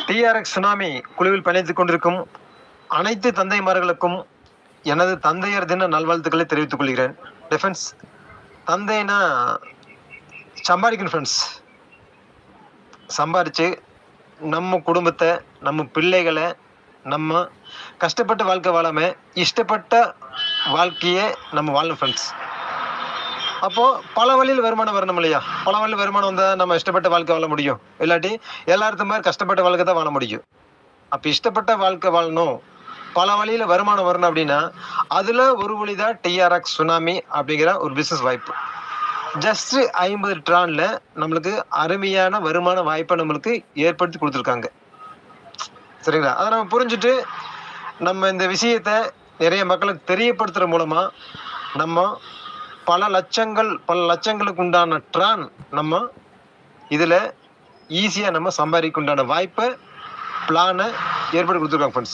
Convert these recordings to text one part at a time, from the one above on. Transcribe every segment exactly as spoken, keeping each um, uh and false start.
TRX tsunami குழுவில் பயணித்துக் கொண்டிருக்கும் அனைத்து தந்தைமார்களுக்கும் எனது தந்தையர் தின நல்வாழ்த்துக்களை தெரிவித்துக் கொள்கிறேன். டிஃபென்ஸ் தந்தைனா சம்பாதிக்கணும் ஃப்ரெண்ட்ஸ். சம்பாரித்து நம்ம குடும்பத்தை, நம்ம பிள்ளைகளை, நம்ம கஷ்டப்பட்ட வாழ்க்கை வாழாமல் இஷ்டப்பட்ட வாழ்க்கையை நம்ம வாழணும் ஃப்ரெண்ட்ஸ். அப்போது பல வழியில் வருமானம் வரணும் இல்லையா? பல வழியில் வருமானம் வந்தால் நம்ம இஷ்டப்பட்ட வாழ்க்கை வாழ முடியும். இல்லாட்டி எல்லாருக்கும் மாதிரி கஷ்டப்பட்ட வாழ்க்கை தான் வாழ முடியும். அப்போ இஷ்டப்பட்ட வாழ்க்கை வாழணும், பல வழியில் வருமானம் வரணும் அப்படின்னா அதில் ஒரு வழி தான் டிஆர்எக்ஸ் சுனாமி அப்படிங்கிற ஒரு பிஸ்னஸ் வாய்ப்பு. ஜஸ்ட்டு ஐம்பது ட்ரானில் நம்மளுக்கு அருமையான வருமான வாய்ப்பை நம்மளுக்கு ஏற்படுத்தி கொடுத்துருக்காங்க. சரிங்களா? அதை நம்ம புரிஞ்சுட்டு நம்ம இந்த விஷயத்தை நிறைய மக்களுக்கு தெரியப்படுத்துகிற மூலமாக நம்ம பல லட்சங்கள் பல லட்சங்களுக்கு உண்டான ட்ரான் நம்ம இதில் ஈஸியாக நம்ம சம்பாதிக்க உண்டான வாய்ப்பை, பிளானை ஏற்படுத்தி கொடுத்துருக்காங்க ஃப்ரெண்ட்ஸ்.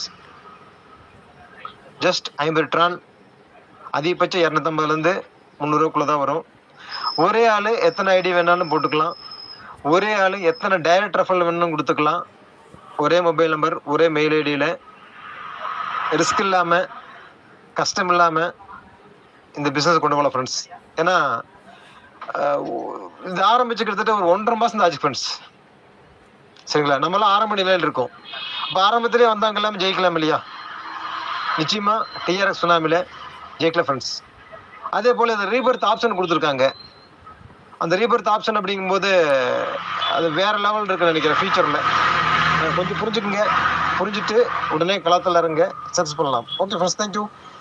ஜஸ்ட் ஐம்பது ட்ரான் அதிகபட்சம் இரநூத்தம்பதுலேருந்து முந்நூறுவாக்குள்ளே தான் வரும். ஒரே ஆள் எத்தனை ஐடி வேணாலும் போட்டுக்கலாம். ஒரே ஆள் எத்தனை டைரக்ட் ரெஃபரல் வேணும்னு கொடுத்துக்கலாம். ஒரே மொபைல் நம்பர், ஒரே மெயில் ஐடியில் ரிஸ்க் இல்லாமல், கஷ்டம் இல்லாமல் இந்த பிஸ்னஸ் கொண்டு போகலாம் ஃப்ரெண்ட்ஸ். ஏன்னா இது ஆரம்பிச்சு கிட்டத்தட்ட ஒரு ஒன்றரை மாதம் தான் ஆச்சு ஃப்ரெண்ட்ஸ். சரிங்களா? நம்மளாம் ஆரம்ப நிலையில் இருக்கோம். இப்போ ஆரம்பத்திலே வந்தாங்க எல்லாமே ஜெயிக்கலாம் இல்லையா? நிச்சயமாக டிஆர்எக்ஸ் சுனாமியில் ஜெயிக்கலாம் ஃப்ரெண்ட்ஸ். அதே போல் இந்த ரீபர்த் ஆப்ஷன் கொடுத்துருக்காங்க. அந்த ரீபர்த் ஆப்ஷன் அப்படிங்கும்போது அது வேறு லெவல் இருக்குன்னு நினைக்கிறேன் ஃபியூச்சரில். கொஞ்சம் புரிஞ்சுக்குங்க. புரிஞ்சுட்டு உடனே களத்தில் இறங்க சக்ஸஸ் பண்ணலாம். Okay friends, thank you.